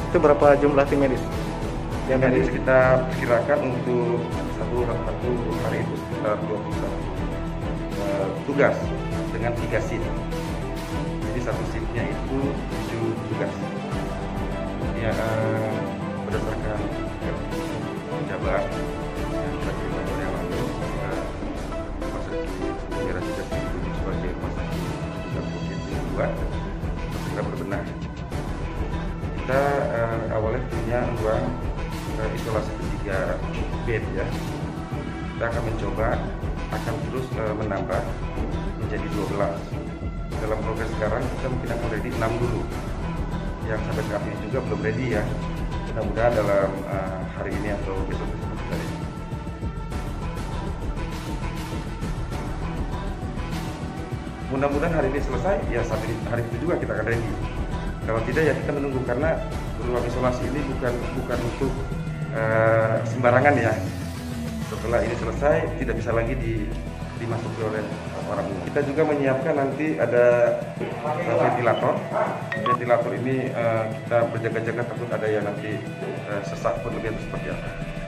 Itu berapa jumlah tim medis? Yang medis kita perkirakan untuk satu hari itu sekitar 21 tugas dengan 3 shift. Jadi satu shiftnya itu 7 tugas. Ya, berdasarkan jabat yang kita terima dari yang lalu, kita masa kira kita ditunjuk sebagai masa COVID-2, kita berbenah. Kita awalnya punya ruang isolasi 3 bed ya. Kita akan mencoba, akan terus menambah menjadi 12. Dalam progres sekarang kita mungkin akan ready 6 dulu. Yang sampai saat ini juga belum ready ya. Mudah-mudahan dalam hari ini atau besok kita ready. Mudah-mudahan hari ini selesai, ya saat ini hari itu juga kita akan ready. Kalau tidak ya kita menunggu, karena ruang isolasi ini bukan untuk sembarangan ya. Setelah ini selesai tidak bisa lagi dimasuki oleh orang umum. Kita juga menyiapkan nanti ada ventilator. Ventilator ini kita berjaga-jaga takut ada yang nanti sesak berlebihan seperti apa.